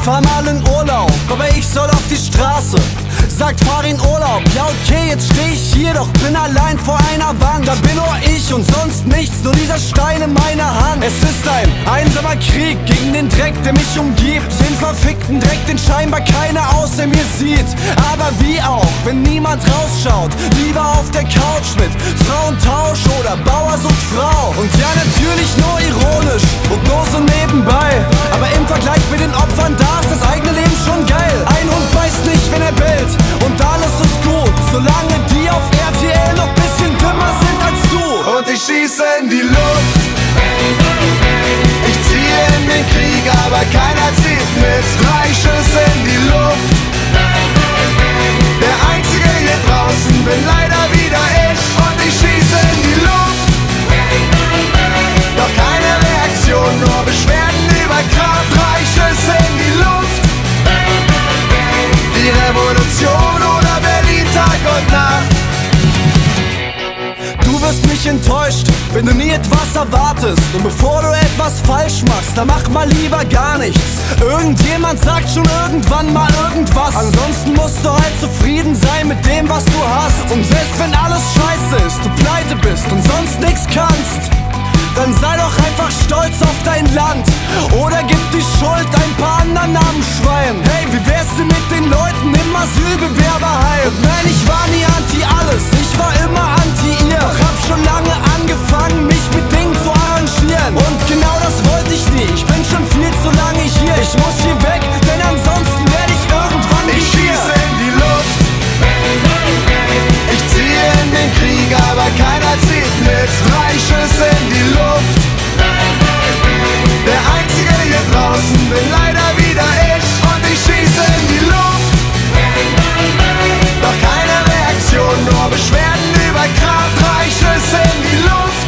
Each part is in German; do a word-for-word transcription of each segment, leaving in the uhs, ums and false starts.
fahr mal in Urlaub, aber ich soll auf die Straße. Sagt, fahr in Urlaub, ja okay, jetzt steh ich hier, doch bin allein vor einer Wand. Da bin nur ich und sonst nichts, nur dieser Stein in meiner Hand. Es ist ein einsamer Krieg gegen den Dreck, der mich umgibt. Den verfickten Dreck, den scheinbar keiner außer mir sieht. Aber wie auch, wenn niemand rausschaut, lieber auf der Couch mit Frauentausch oder Bauer sucht Frau. Und ja, natürlich nur ironisch und nur so nebenbei, aber im Vergleich mit den Opfern da ist das eigene Leben schon geil. Ein Hund beißt nicht, wenn er bellt, und alles ist gut, solange die auf R T L noch bisschen dümmer sind als du. Und ich schieße in die Luft, ich ziehe in den Krieg, aber keiner zieht mit. Drei Schüsse in die Luft, der Einzige hier draußen bin leider wieder ich. Und ich schieße in die Luft, doch keine Reaktion, nur Beschwerden über Kraft. Drei Schüsse in die Luft, die Revolution oder Berlin Tag und Nacht. Du wirst mich enttäuscht, wenn du nie etwas erwartest. Und bevor du etwas falsch machst, dann mach mal lieber gar nichts. Irgendjemand sagt schon irgendwann mal irgendwas. Ansonsten musst du halt zufrieden sein mit dem, was du hast. Und selbst wenn alles scheiße ist, du pleite bist und sonst nichts kannst, dann sei doch einfach stolz auf dein Land. Oder gib die Schuld ein paar anderen Namensschweinen. Hey, wie wär's denn mit den Leuten im Asylbewerberheim? Und nein, ich war nie anti alles, ich war immer anti ihr. Doch hab schon lange angefangen, mich mit Dingen zu arrangieren. Und genau das wollte ich nie, ich bin schon viel zu lange hier. Ich muss hier weg, denn ansonsten werde ich irgendwann Ich schieße in die Luft, ich ziehe in den Krieg, aber keiner zieht mit. Drei Schüsse in die Luft, der Einzige hier draußen bin leider wieder ich. Und ich schieße in die Luft, doch keine Reaktion, nur Beschwerden über Kraft. Drei Schüsse in die Luft,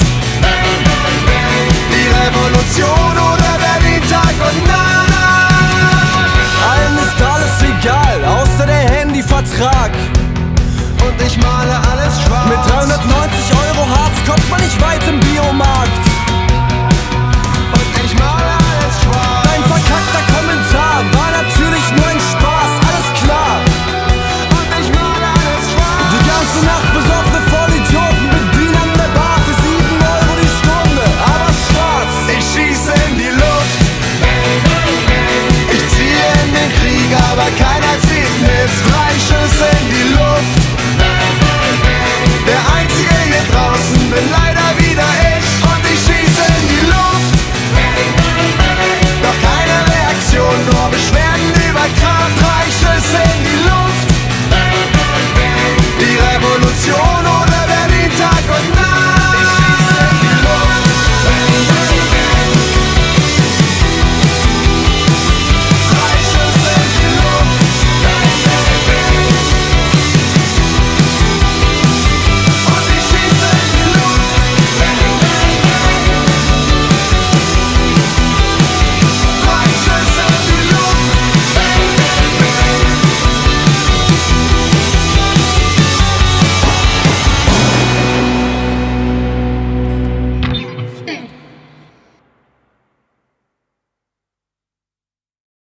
die Revolution oder Berlin Tag und Nacht. Allen ist alles egal, außer der Handyvertrag. Und ich male alles schwarz. Mit dreihundertneunzig Euro Hartz kommt man nicht